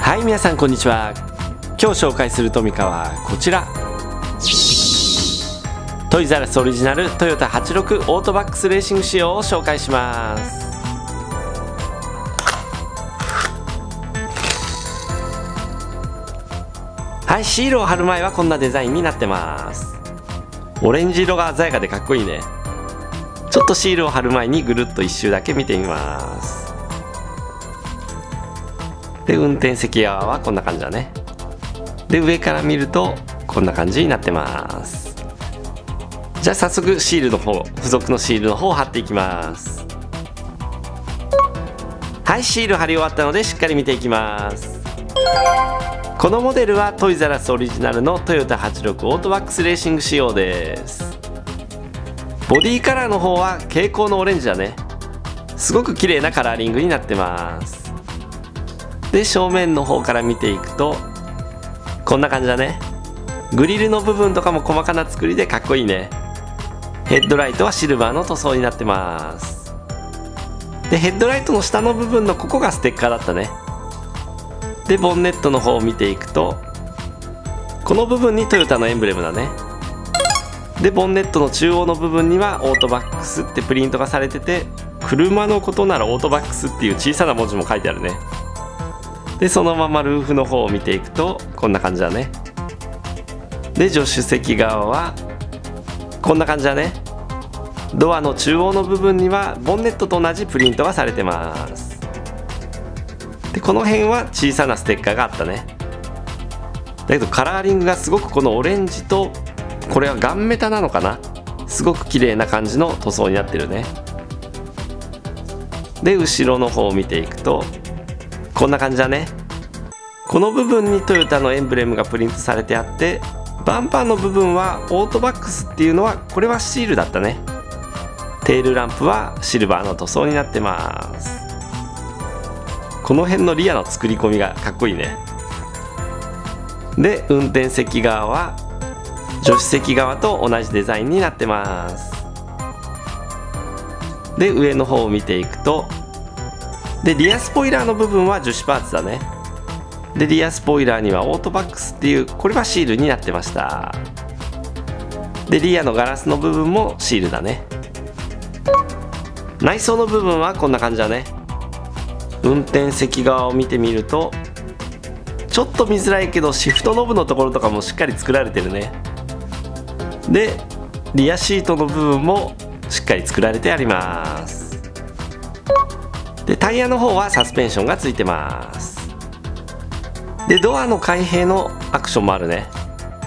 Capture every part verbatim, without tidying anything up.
はい、皆さんこんにちは。今日紹介するトミカはこちら、トイザらスオリジナルトヨタはちじゅうろくオートバックスレーシング仕様を紹介します。はい、シールを貼る前はこんなデザインになってます。オレンジ色が鮮やかでかっこいいね。ちょっとシールを貼る前にぐるっと一周だけ見てみます。で、運転席側はこんな感じだね。で、上から見るとこんな感じになってます。じゃあ早速シールの方、付属のシールの方を貼っていきます。はい、シール貼り終わったのでしっかり見ていきます。このモデルはトイザらスオリジナルのトヨタはちじゅうろくオートバックスレーシング仕様です。ボディカラーの方は蛍光のオレンジだね。すごく綺麗なカラーリングになってます。で、正面の方から見ていくとこんな感じだね。グリルの部分とかも細かな作りでかっこいいね。ヘッドライトはシルバーの塗装になってます。で、ヘッドライトの下の部分のここがステッカーだったね。で、ボンネットの方を見ていくとこの部分にトヨタのエンブレムだね。で、ボンネットの中央の部分にはオートバックスってプリントがされてて、車のことならオートバックスっていう小さな文字も書いてあるね。で、そのままルーフの方を見ていくとこんな感じだね。で、助手席側はこんな感じだね。ドアの中央の部分にはボンネットと同じプリントがされてます。で、この辺は小さなステッカーがあったね。だけどカラーリングがすごくこのオレンジと、これはガンメタなのかな、すごく綺麗な感じの塗装になってるね。で、後ろの方を見ていくとこんな感じだね。この部分にトヨタのエンブレムがプリントされてあって、バンパーの部分はオートバックスっていうのはこれはシールだったね。テールランプはシルバーの塗装になってます。この辺のリアの作り込みがかっこいいね。で、運転席側は助手席側と同じデザインになってます。で、上の方を見ていくと、で、リアスポイラーの部分は樹脂パーツだね。で、リアスポイラーにはオートバックスっていう、これはシールになってました。で、リアのガラスの部分もシールだね。内装の部分はこんな感じだね。運転席側を見てみるとちょっと見づらいけど、シフトノブのところとかもしっかり作られてるね。で、リアシートの部分もしっかり作られてあります。で、タイヤの方はサスペンションがついてます。で、ドアの開閉のアクションもあるね。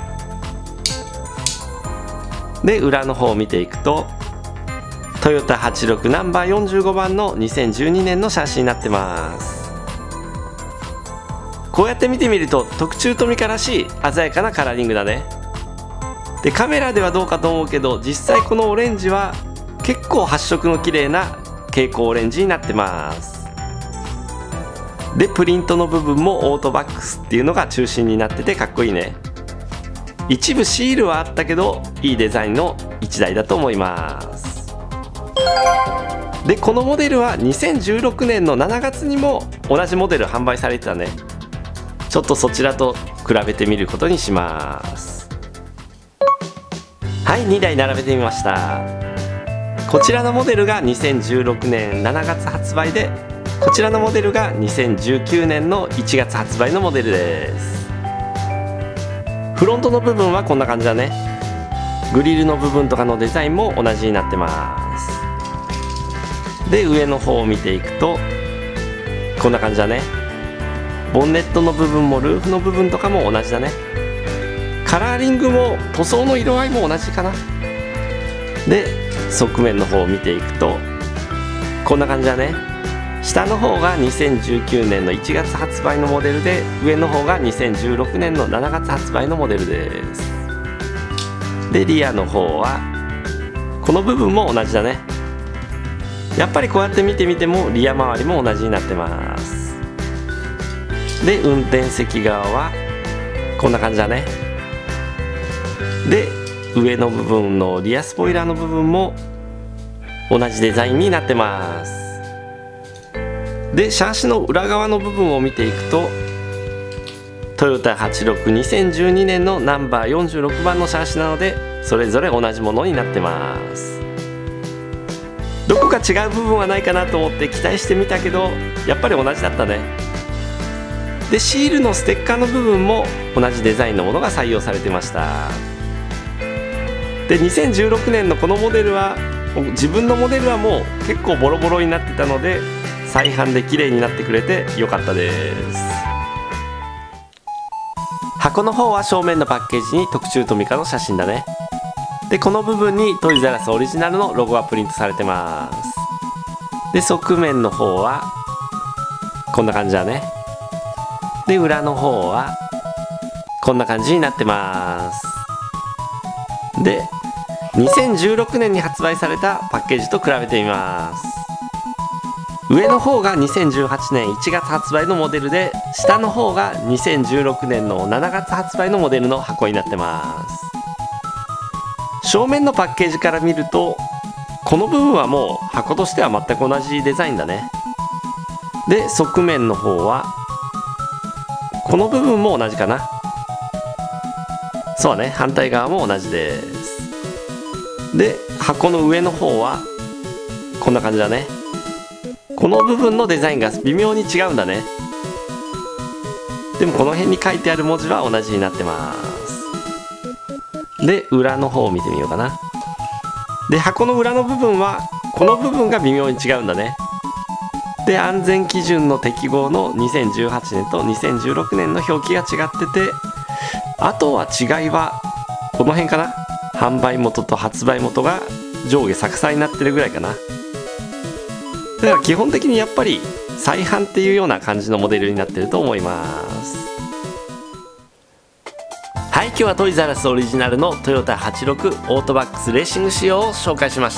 で、裏の方を見ていくとトヨタはちじゅうろくナンバーよんじゅうごばんのにせんじゅうにねんのシャシーになってます。こうやって見てみると特注トミカらしい鮮やかなカラーリングだね。で、カメラではどうかと思うけど、実際このオレンジは結構発色の綺麗な蛍光オレンジになってます。で、プリントの部分もオートバックスっていうのが中心になっててかっこいいね。一部シールはあったけどいいデザインのいちだいだと思います。で、このモデルはにせんじゅうろくねんのしちがつにも同じモデル販売されてたね。ちょっとそちらと比べてみることにします。はい、にだい並べてみました。こちらのモデルがにせんじゅうろくねんしちがつ発売で、こちらのモデルがにせんじゅうきゅうねんのいちがつ発売のモデルです。フロントの部分はこんな感じだね。グリルの部分とかのデザインも同じになってます。で、上の方を見ていくとこんな感じだね。ボンネットの部分もルーフの部分とかも同じだね。カラーリングも塗装の色合いも同じかな。で、側面の方を見ていくとこんな感じだね。下の方がにせんじゅうきゅうねんのいちがつ発売のモデルで、上の方がにせんじゅうろくねんのしちがつ発売のモデルです。で、リアの方はこの部分も同じだね。やっぱりこうやって見てみてもリア周りも同じになってます。で、運転席側はこんな感じだね。で、上の部分のリアスポイラーの部分も同じデザインになってます。で、シャーシの裏側の部分を見ていくとトヨタはちろくにせんじゅうにねんのナンバーよんじゅうろくばんのシャーシなので、それぞれ同じものになってます。どこか違う部分はないかなと思って期待してみたけど、やっぱり同じだったね。でシールのステッカーの部分も同じデザインのものが採用されてました。でにせんじゅうろくねんのこのモデルは、自分のモデルはもう結構ボロボロになってたので、再販で綺麗になってくれてよかったです。箱の方は正面のパッケージに特注トミカの写真だね。でこの部分にトイザらスオリジナルのロゴがプリントされてます。で側面の方はこんな感じだね。で裏の方はこんな感じになってます。でにせんじゅうろくねんに発売されたパッケージと比べてみます。上の方がにせんじゅうはちねんいちがつ発売のモデルで、下の方がにせんじゅうろくねんのしちがつ発売のモデルの箱になってます。正面のパッケージから見ると、この部分はもう箱としては全く同じデザインだね。で側面の方はこの部分も同じかな。そうだね、反対側も同じです。で箱の上の方はこんな感じだね。この部分のデザインが微妙に違うんだね。でもこの辺に書いてある文字は同じになってます。で裏の方を見てみようかな。で箱の裏の部分はこの部分が微妙に違うんだね。で安全基準の適合のにせんじゅうはちねんとにせんじゅうろくねんの表記が違ってて、あとは違いはこの辺かな。販売元と発売元が上下逆さになってるぐらいかな。だから基本的にやっぱり再販っていうような感じのモデルになってると思います。はい、今日はトイザらスオリジナルのトヨタはちろくオートバックスレーシング仕様を紹介しました。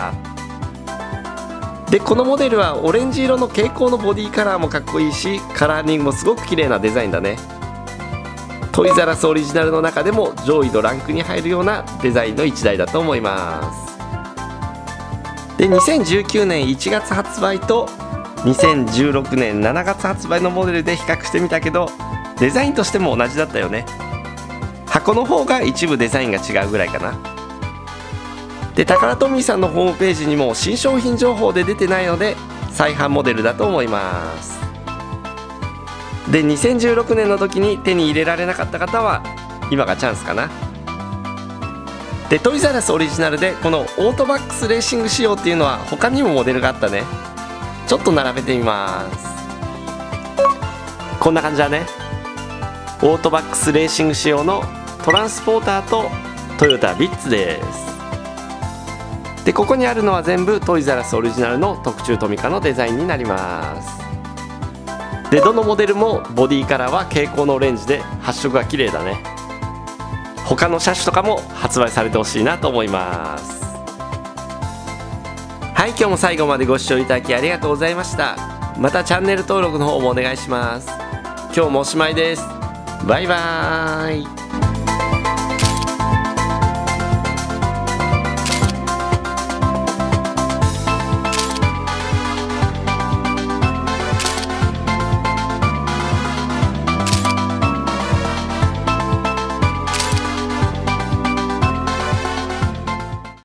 でこのモデルはオレンジ色の蛍光のボディカラーもかっこいいし、カラーリングもすごく綺麗なデザインだね。トイザらスオリジナルの中でも上位のランクに入るようなデザインのいちだいだと思います。でにせんじゅうきゅうねんいちがつ発売とにせんじゅうろくねんしちがつ発売のモデルで比較してみたけど、デザインとしても同じだったよね。箱の方が一部デザインが違うぐらいかな。でタカラトミーさんのホームページにも新商品情報で出てないので、再販モデルだと思います。でにせんじゅうろくねんの時に手に入れられなかった方は今がチャンスかな。でトイザらスオリジナルでこのオートバックスレーシング仕様っていうのは他にもモデルがあったね。ちょっと並べてみます。こんな感じだね。オートバックスレーシング仕様のトランスポーターとトヨタビッツです。でここにあるのは全部トイザらスオリジナルの特注トミカのデザインになります。でどのモデルもボディカラーは蛍光のオレンジで発色が綺麗だね。他の車種とかも発売されてほしいなと思います。はい、今日も最後までご視聴いただきありがとうございました。またチャンネル登録の方もお願いします。今日もおしまいです。バイバーイ。